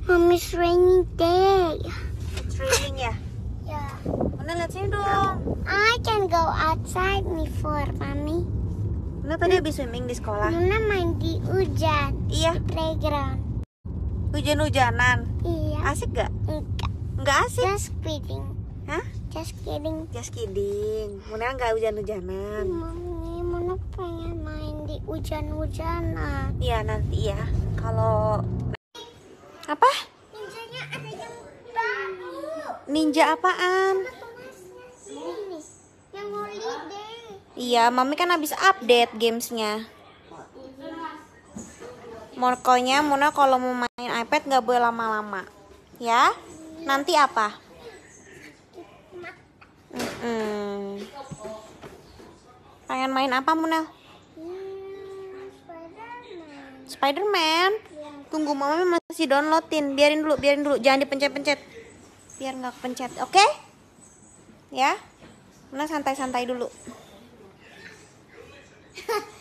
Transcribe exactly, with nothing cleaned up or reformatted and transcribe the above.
Mommy's rainy day. It's raining ya? Yeah. Mana lihat sini dong. I can go outside before, Mommy. Mana tadi habis swimming di sekolah? Muna main di hujan. Iya. Di playground. Hujan-hujanan. Iya. Asik gak? Enggak. Enggak asik. Just kidding. Hah? Just kidding. Just kidding. Muna nggak hujan-hujanan. Mami, Muna pengen main di hujan-hujanan. Iya nanti ya. Kalau apa? Ninjanya ada yang baru. Ninja apaan? Ini yang holiday. Iya, Mami kan habis update gamesnya. Pokoknya Muna kalau mau main iPad nggak boleh lama-lama, ya? Nanti apa? Mm-mm. Pengen main apa Muna? Hmm, Spiderman. Spiderman. Tunggu Mami masih downloadin. Biarin dulu, biarin dulu. Jangan dipencet-pencet. Biar nggak kepencet, oke? Okay? Ya. Muna santai-santai dulu.